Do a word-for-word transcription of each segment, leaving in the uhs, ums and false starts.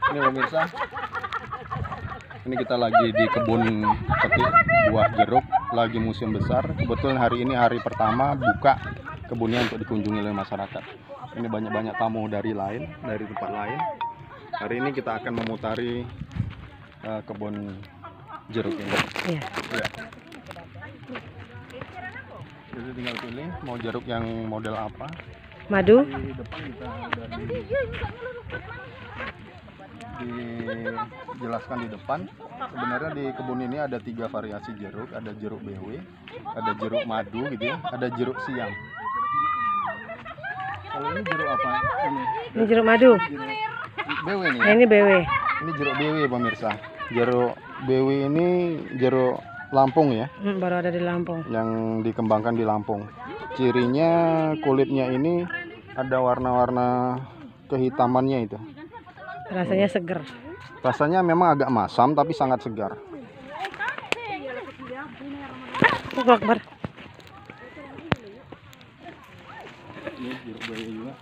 Ini pemirsa, ini kita lagi di kebun petik buah jeruk, lagi musim besar. Kebetulan hari ini hari pertama buka kebunnya untuk dikunjungi oleh masyarakat. Ini banyak-banyak tamu dari lain, dari tempat lain. Hari ini kita akan memutari uh, kebun jeruk ini. Iya. Ya. Jadi tinggal pilih mau jeruk yang model apa. Madu. Di depan kita ada di, dijelaskan di depan. Sebenarnya di kebun ini ada tiga variasi jeruk, ada jeruk B W, ada jeruk madu gitu ya, ada jeruk siam. Kalau ini jeruk apa? Ini, Ini jeruk madu. jeruk B W nih. Nah, Ya? ini B W. Ini jeruk B W pemirsa. Jeruk B W ini jeruk Lampung ya, Hmm, baru ada di Lampung. yang dikembangkan di Lampung. Cirinya kulitnya ini ada warna-warna kehitamannya itu. Rasanya seger. Rasanya memang agak masam tapi sangat segar. Allahu Akbar. Ini jeruk B W juga.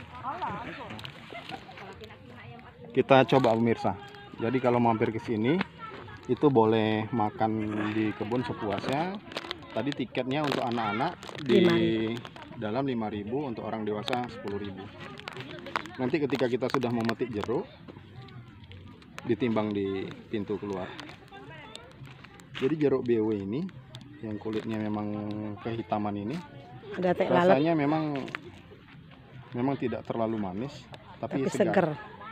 Kita coba pemirsa. Jadi kalau mampir ke sini itu boleh makan di kebun sepuasnya. Tadi tiketnya untuk anak-anak di dalam lima ribu, untuk orang dewasa sepuluh ribu. Nanti ketika kita sudah memetik jeruk, ditimbang di pintu keluar. Jadi jeruk B W ini yang kulitnya memang kehitaman ini, Ada teh lalat, rasanya memang memang tidak terlalu manis, tapi, tapi segar. seger.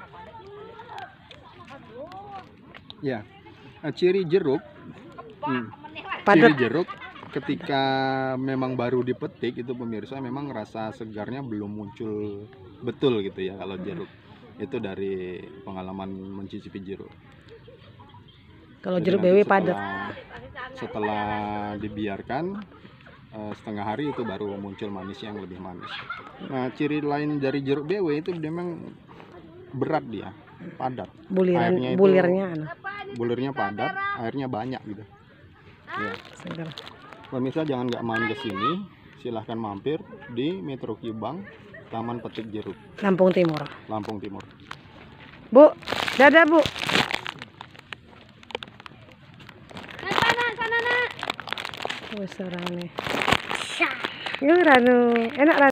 Ya, nah, ciri jeruk, hmm, Padat. ciri jeruk ketika memang baru dipetik itu pemirsa, memang rasa segarnya belum muncul betul gitu ya kalau jeruk. Itu dari pengalaman mencicipi jeruk. Kalau Jadi jeruk B nanti W setelah, padat. setelah dibiarkan uh, setengah hari itu baru muncul manis yang lebih manis. Nah, ciri lain dari jeruk B W itu memang berat dia, padat. Buliran, Airnya itu- bulirnya anu, Bulirnya padat, airnya banyak gitu. Ya. seger. Pemirsa jangan nggak main ke sini, silahkan mampir di Metro Kibang, Taman Petik Jeruk, Lampung Timur. Lampung Timur. Bu, dadah Bu. Sana, sana, nak. Wes sarane. Yo Ranu, enak Ranu.